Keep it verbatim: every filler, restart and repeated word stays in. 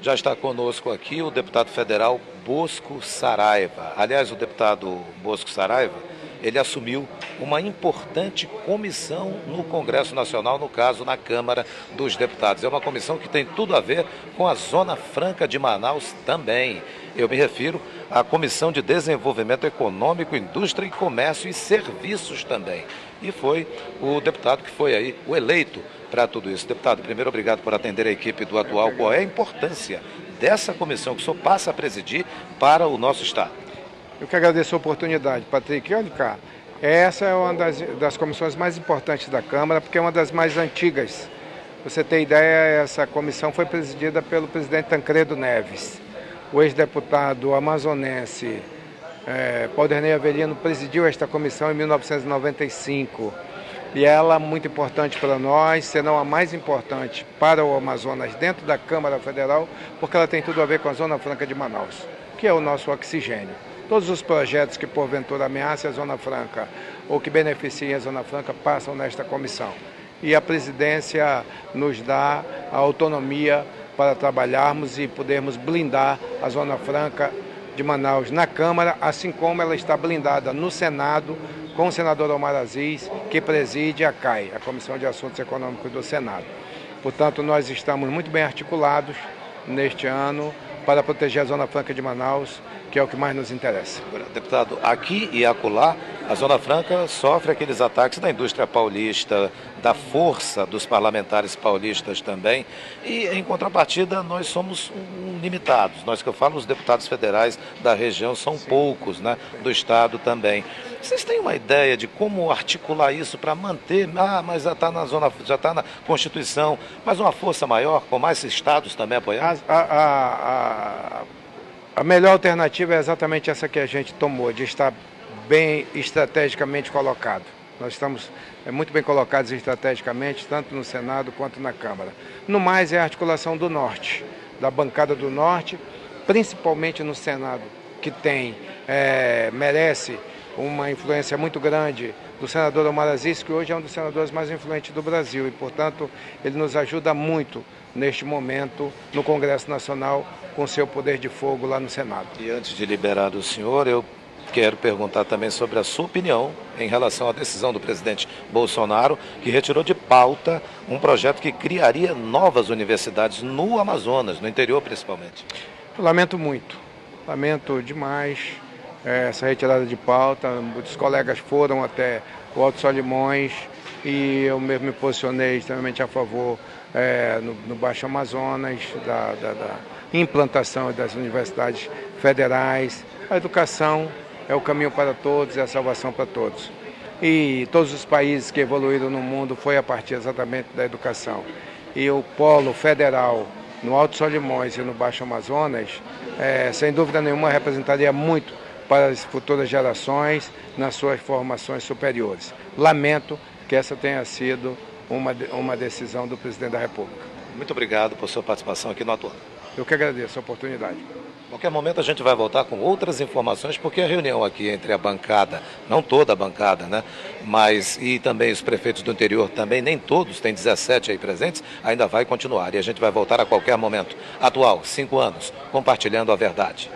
Já está conosco aqui o deputado federal Bosco Saraiva. Aliás, o deputado Bosco Saraiva, ele assumiu uma importante comissão no Congresso Nacional, no caso, na Câmara dos Deputados. É uma comissão que tem tudo a ver com a Zona Franca de Manaus também. Eu me refiro à Comissão de Desenvolvimento Econômico, Indústria e Comércio e Serviços também. E foi o deputado que foi aí o eleito para tudo isso. Deputado, primeiro, obrigado por atender a equipe do Atual. Qual é a importância dessa comissão que o senhor passa a presidir para o nosso Estado? Eu que agradeço a oportunidade, Patrick. Olha cá, essa é uma das, das comissões mais importantes da Câmara, porque é uma das mais antigas. Pra você ter ideia, essa comissão foi presidida pelo presidente Tancredo Neves. O ex-deputado amazonense é, Paulderney Avelino presidiu esta comissão em mil novecentos e noventa e cinco. E ela é muito importante para nós, se não a mais importante para o Amazonas dentro da Câmara Federal, porque ela tem tudo a ver com a Zona Franca de Manaus, que é o nosso oxigênio. Todos os projetos que porventura ameacem a Zona Franca ou que beneficiem a Zona Franca passam nesta comissão. E a presidência nos dá a autonomia para trabalharmos e podermos blindar a Zona Franca de Manaus na Câmara, assim como ela está blindada no Senado, com o senador Omar Aziz, que preside a C A I, a Comissão de Assuntos Econômicos do Senado. Portanto, nós estamos muito bem articulados neste ano para proteger a Zona Franca de Manaus, que é o que mais nos interessa. Deputado, aqui e acolá, a Zona Franca sofre aqueles ataques da indústria paulista, da força dos parlamentares paulistas também, e em contrapartida nós somos limitados. Nós que eu falo, os deputados federais da região são Sim. poucos, né, do Estado também. Vocês têm uma ideia de como articular isso para manter, ah, mas já está na zona, já está na Constituição, mas uma força maior, com mais estados também apoiando? A, a, a, a melhor alternativa é exatamente essa que a gente tomou, de estar bem estrategicamente colocado. Nós estamos é, muito bem colocados estrategicamente, tanto no Senado quanto na Câmara. No mais, é a articulação do Norte, da bancada do Norte, principalmente no Senado, que tem, é, merece uma influência muito grande do senador Omar Aziz, que hoje é um dos senadores mais influentes do Brasil e, portanto, ele nos ajuda muito neste momento no Congresso Nacional com seu poder de fogo lá no Senado. E antes de liberar o senhor, eu quero perguntar também sobre a sua opinião em relação à decisão do presidente Bolsonaro, que retirou de pauta um projeto que criaria novas universidades no Amazonas, no interior principalmente. Eu lamento muito, lamento demais essa retirada de pauta. Muitos colegas foram até o Alto Solimões e eu mesmo me posicionei extremamente a favor é, no, no Baixo Amazonas, da, da, da implantação das universidades federais. A educação é o caminho para todos, é a salvação para todos. E todos os países que evoluíram no mundo foi a partir exatamente da educação. E o polo federal no Alto Solimões e no Baixo Amazonas, é, sem dúvida nenhuma, representaria muito para as futuras gerações nas suas formações superiores. Lamento que essa tenha sido uma, uma decisão do presidente da República. Muito obrigado por sua participação aqui no Atual. Eu que agradeço a oportunidade. A qualquer momento a gente vai voltar com outras informações, porque a reunião aqui entre a bancada, não toda a bancada, né, mas e também os prefeitos do interior, também nem todos, tem dezessete aí presentes, ainda vai continuar. E a gente vai voltar a qualquer momento. Atual, cinco anos, compartilhando a verdade.